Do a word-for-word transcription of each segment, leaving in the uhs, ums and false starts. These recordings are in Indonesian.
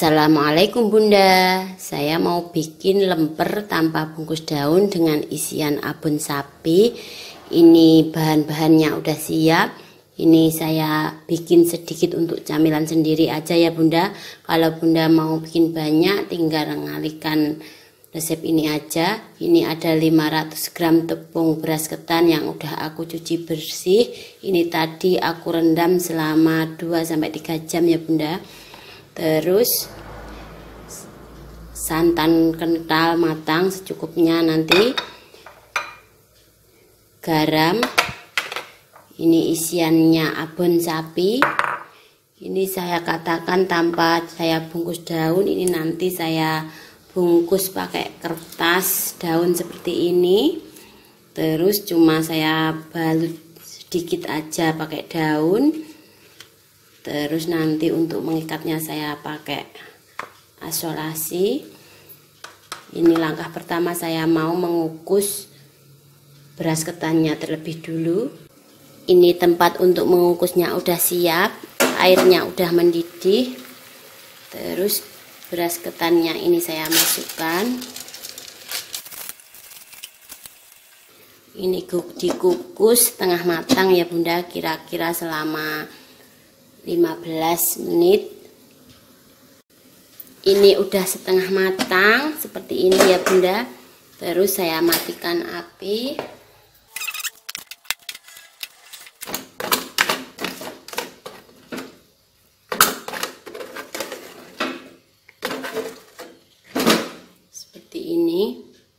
Assalamualaikum Bunda, saya mau bikin lemper tanpa bungkus daun dengan isian abon sapi. Ini bahan-bahannya udah siap. Ini saya bikin sedikit untuk camilan sendiri aja ya Bunda. Kalau Bunda mau bikin banyak tinggal ngalihkan resep ini aja. Ini ada lima ratus gram tepung beras ketan yang udah aku cuci bersih. Ini tadi aku rendam selama dua sampai tiga jam ya Bunda. Terus santan kental matang secukupnya, nanti garam, ini isiannya abon sapi. Ini saya katakan tanpa saya bungkus daun, ini nanti saya bungkus pakai kertas daun seperti ini. Terus cuma saya balut sedikit aja pakai daun. Terus nanti untuk mengikatnya saya pakai isolasi. Ini langkah pertama, saya mau mengukus beras ketannya terlebih dulu. Ini tempat untuk mengukusnya udah siap, airnya udah mendidih. Terus beras ketannya ini saya masukkan. Ini dikukus setengah matang ya Bunda, kira-kira selama lima belas menit. Ini udah setengah matang seperti ini ya Bunda. Terus saya matikan api. Seperti ini.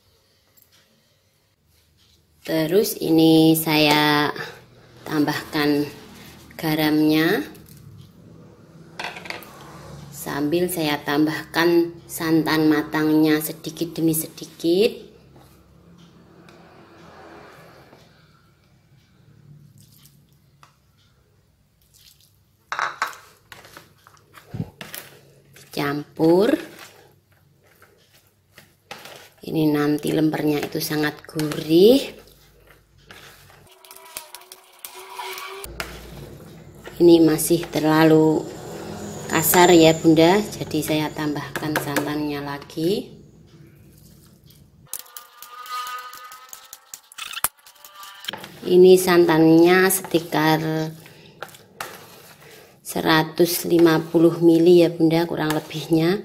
Terus ini saya tambahkan garamnya, sambil saya tambahkan santan matangnya sedikit demi sedikit. Campur. Ini nanti lempernya itu sangat gurih. Ini masih terlalu kasar ya Bunda, jadi saya tambahkan santannya lagi. Ini santannya sekitar seratus lima puluh mililiter ya Bunda, kurang lebihnya.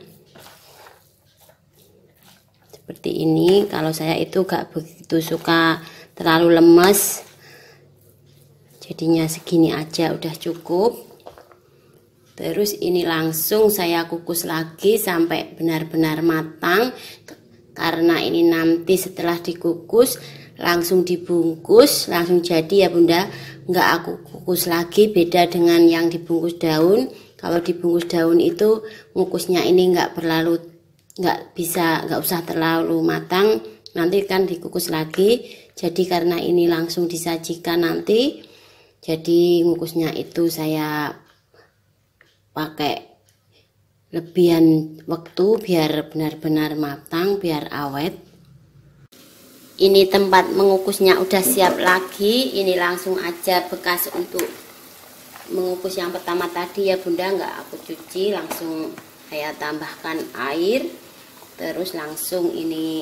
Seperti ini. Kalau saya itu gak begitu suka terlalu lemes, jadinya segini aja udah cukup. Terus ini langsung saya kukus lagi sampai benar-benar matang. Karena ini nanti setelah dikukus langsung dibungkus, langsung jadi ya Bunda. Nggak aku kukus lagi, beda dengan yang dibungkus daun. Kalau dibungkus daun itu ngukusnya ini nggak terlalu, nggak bisa, nggak usah terlalu matang. Nanti kan dikukus lagi. Jadi karena ini langsung disajikan nanti, jadi ngukusnya itu saya pakai lebihan waktu biar benar-benar matang, biar awet. Ini tempat mengukusnya udah siap lagi. Ini langsung aja bekas untuk mengukus yang pertama tadi ya Bunda, nggak aku cuci, langsung saya tambahkan air. Terus langsung ini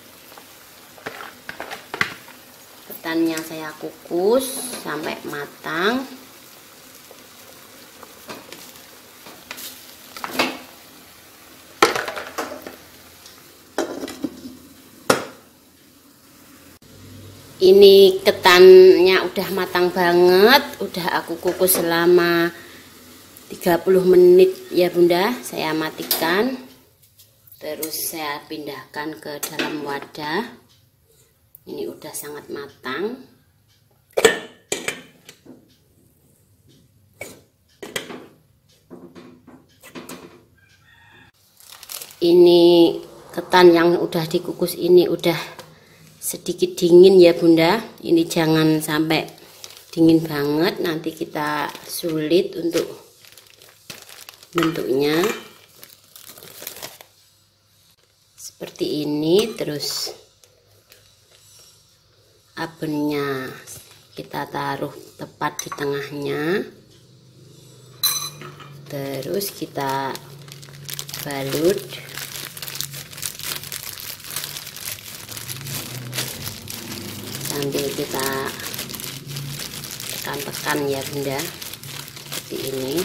ketannya saya kukus sampai matang. Ini ketannya udah matang banget, udah aku kukus selama tiga puluh menit ya Bunda. Saya matikan. Terus saya pindahkan ke dalam wadah. Ini udah sangat matang. Ini ketan yang udah dikukus ini udah sedikit dingin ya Bunda. Ini jangan sampai dingin banget, nanti kita sulit untuk bentuknya. Seperti ini. Terus abonnya kita taruh tepat di tengahnya. Terus kita balut. Sambil kita tekan-tekan ya Bunda, seperti ini.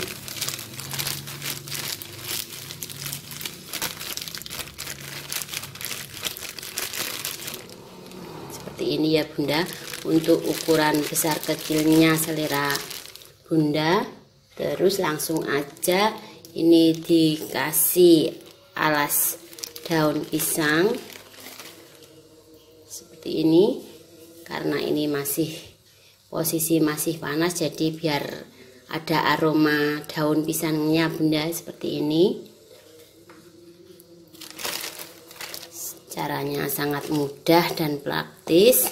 Seperti ini ya Bunda. Untuk ukuran besar kecilnya selera Bunda. Terus langsung aja ini dikasih alas daun pisang seperti ini. Karena ini masih posisi masih panas, jadi biar ada aroma daun pisangnya Bunda, seperti ini. Caranya sangat mudah dan praktis.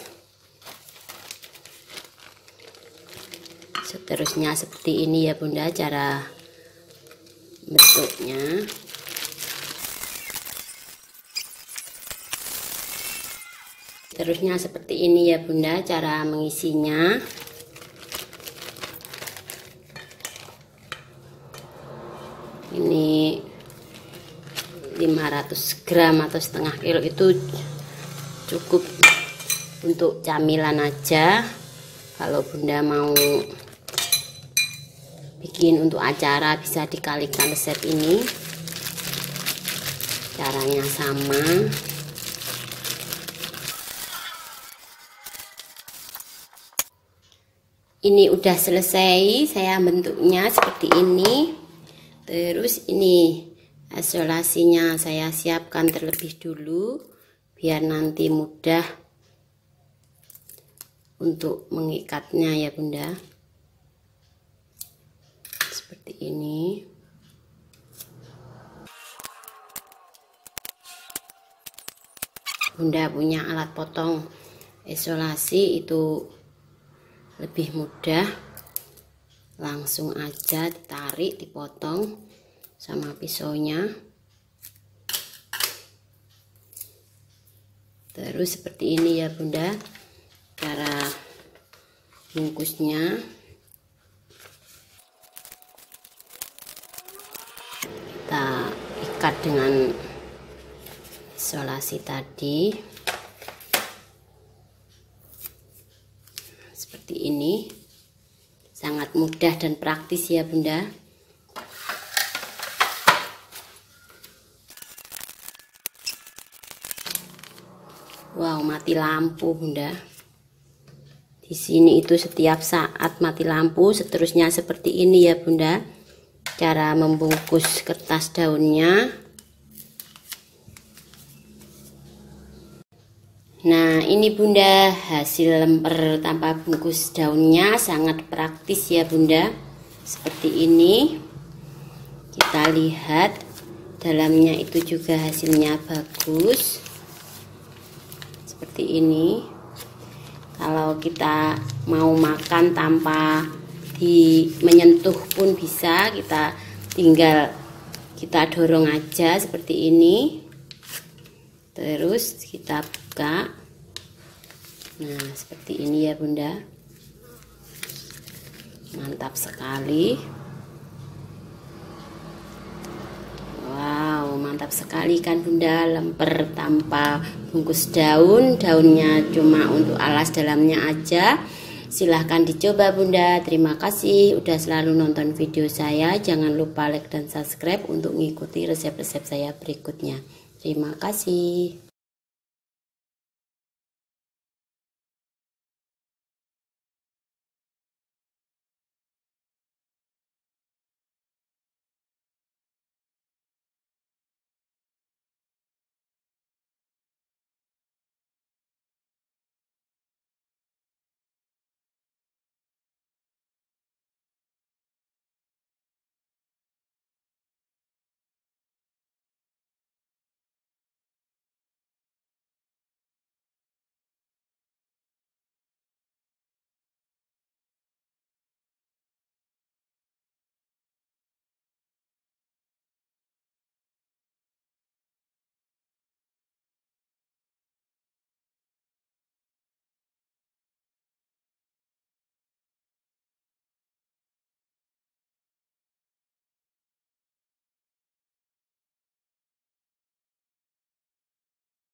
Seterusnya seperti ini ya Bunda cara bentuknya. Terusnya seperti ini ya Bunda cara mengisinya. Ini lima ratus gram atau setengah kilo itu cukup untuk camilan aja. Kalau Bunda mau bikin untuk acara bisa dikalikan resep ini. Caranya sama. Ini udah selesai saya bentuknya seperti ini. Terus ini isolasinya saya siapkan terlebih dulu biar nanti mudah untuk mengikatnya ya Bunda. Seperti ini. Bunda punya alat potong isolasi itu lebih mudah, langsung aja ditarik, dipotong sama pisaunya. Terus seperti ini ya Bunda cara bungkusnya. Kita ikat dengan isolasi tadi. Seperti ini, sangat mudah dan praktis ya Bunda. Wow, mati lampu Bunda. Di sini itu setiap saat mati lampu. Seterusnya seperti ini ya Bunda cara membungkus kertas daunnya. Nah, ini Bunda hasil lemper tanpa bungkus daunnya, sangat praktis ya Bunda. Seperti ini. Kita lihat dalamnya itu juga hasilnya bagus. Seperti ini. Kalau kita mau makan tanpa di menyentuh pun bisa, kita tinggal kita dorong aja seperti ini. Terus kita buka. Nah, seperti ini ya Bunda. Mantap sekali. Wow, mantap sekali kan Bunda, lemper tanpa bungkus daun. Daunnya cuma untuk alas dalamnya aja. Silahkan dicoba Bunda. Terima kasih udah selalu nonton video saya. Jangan lupa like dan subscribe untuk mengikuti resep-resep saya berikutnya. Terima kasih.